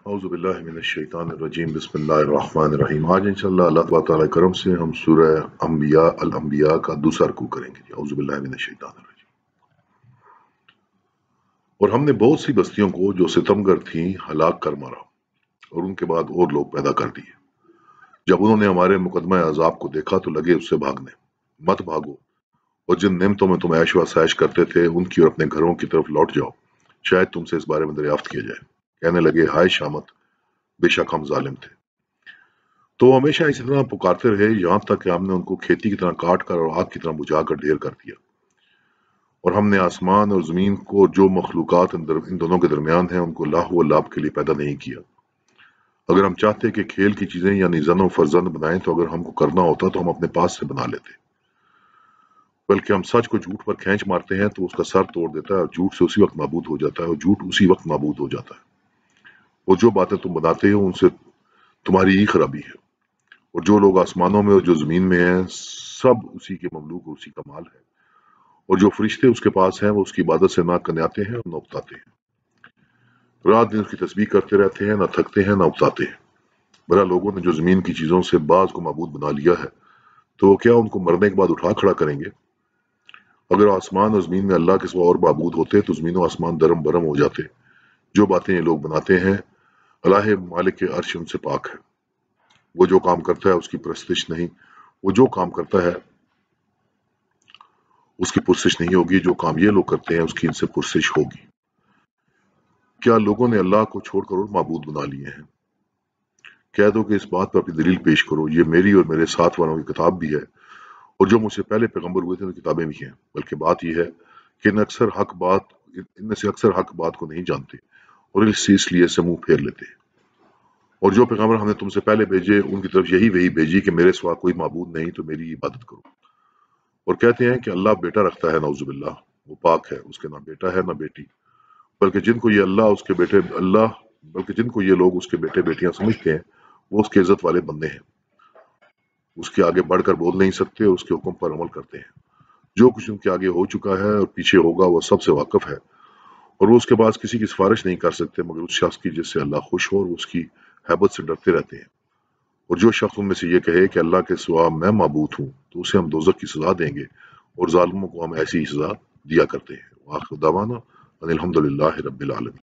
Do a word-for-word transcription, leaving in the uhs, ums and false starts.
اعوذ باللہ من الشیطان الرجیم بسم اللہ الرحمن الرحیم۔ آج انشاءاللہ اللہ تبارک تعالیٰ کرم سے ہم سورہ انبیاء الانبیاء کا دوسرا رکوع کریں گے۔ اعوذ باللہ من الشیطان الرجیم۔ اور ہم نے بہت سی بستیوں کو جو ستمگر تھیں ہلاک کر مارا اور ان کے بعد اور لوگ پیدا کر دیے۔ جب انہوں نے ہمارے مقدمہ عذاب کو دیکھا تو لگے اس سے بھاگنے۔ مت بھاگو اور جن نعمتوں میں تم عیش و آسائش کرتے تھے ان کی اور اپنے گھروں کی طرف لوٹ جاؤ، شاید تم سے اس بارے میں دریافت کیا جائے۔ کہنے لگے ہائے شامت، بے شک ہم ظالم تھے۔ تو وہ ہمیشہ اسی طرح پکارتے رہے یہاں تک کہ ہم نے ان کو کھیتی کی طرح کاٹ کر اور آگ کی طرح بجھا کر ڈھیر کر دیا۔ اور ہم نے آسمان اور زمین کو اور جو مخلوقات ان در- ان دونوں کے درمیان ہیں ان کو لاہ و لعب کے لیے پیدا نہیں کیا۔ اگر ہم چاہتے کہ کھیل کی چیزیں یعنی زن و فرزند بنائیں تو اگر ہم کو کرنا ہوتا تو ہم اپنے پاس سے بنا لیتے، بلکہ ہم سچ کو جھوٹ پر کھینچ مارتے ہیں تو اس کا سر توڑ دیتا ہے اور جھوٹ سے اسی وقت معبود ہو جاتا ہے اور جھوٹ اسی وقت معبود ہو جاتا ہے۔ اور جو باتیں تم بناتے ہو ان سے تمہاری ہی خرابی ہے۔ اور جو لوگ آسمانوں میں اور جو زمین میں ہیں سب اسی کے مملوک اور اسی کا مال ہے۔ اور جو فرشتے اس کے پاس ہیں وہ اس کی عبادت سے نہ کنیاتے ہیں اور نہ اکتاتے ہیں۔ رات دن اس کی تسبیح کرتے رہتے ہیں، نہ تھکتے ہیں نہ اکتاتے ہیں۔ بھلا لوگوں نے جو زمین کی چیزوں سے بعض کو معبود بنا لیا ہے تو وہ کیا ان کو مرنے کے بعد اٹھا کھڑا کریں گے؟ اگر آسمان اور زمین میں اللہ کے سوا اور معبود ہوتے تو زمین و آسمان درم برم ہو جاتے۔ جو باتیں یہ لوگ بناتے ہیں اللہ مالک کے عرش ان سے پاک ہے۔ وہ جو کام کرتا ہے اس کی پرستش نہیں، وہ جو کام کرتا ہے اس کی پرسش نہیں ہوگی، جو کام یہ لوگ کرتے ہیں اس کی ان سے پرسش ہوگی۔ کیا لوگوں نے اللہ کو چھوڑ کر اور معبود بنا لیے ہیں؟ کہہ دو کہ اس بات پر اپنی دلیل پیش کرو، یہ میری اور میرے ساتھ والوں کی کتاب بھی ہے اور جو مجھ سے پہلے پیغمبر ہوئے تھے ان کی کتابیں بھی ہیں، بلکہ بات یہ ہے کہ ان اکثر حق بات ان میں سے اکثر حق بات کو نہیں جانتے اور اس اس لیے سے منہ پھیر لیتے ہیں۔ اور جو پیغمبر ہم نے تم سے پہلے بھیجے ان کی طرف یہی وہی بھیجی کہ میرے سوا کوئی معبود نہیں تو میری عبادت کرو۔ اور کہتے ہیں کہ اللہ بیٹا رکھتا ہے، نعوذ باللہ، وہ پاک ہے، اس کے نہ بیٹا ہے نہ بیٹی، بلکہ جن کو یہ اللہ اس کے بیٹے اللہ بلکہ جن کو یہ لوگ اس کے بیٹے بیٹیاں سمجھتے ہیں وہ اس کے عزت والے بندے ہیں، اس کے آگے بڑھ کر بول نہیں سکتے، اس کے حکم پر عمل کرتے ہیں۔ جو کچھ ان کے آگے ہو چکا ہے اور پیچھے ہوگا وہ سب سے واقف ہے، اور وہ اس کے پاس کسی کی سفارش نہیں کر سکتے مگر اس شخص کی جس سے اللہ خوش ہو، اور اس کی ہیبت سے ڈرتے رہتے ہیں۔ اور جو شخص ان میں سے یہ کہے کہ اللہ کے سوا میں معبود ہوں تو اسے ہم دوزخ کی سزا دیں گے اور ظالموں کو ہم ایسی ہی سزا دیا کرتے ہیں۔ وآخر دعوانا ان الحمد للہ رب العالمین۔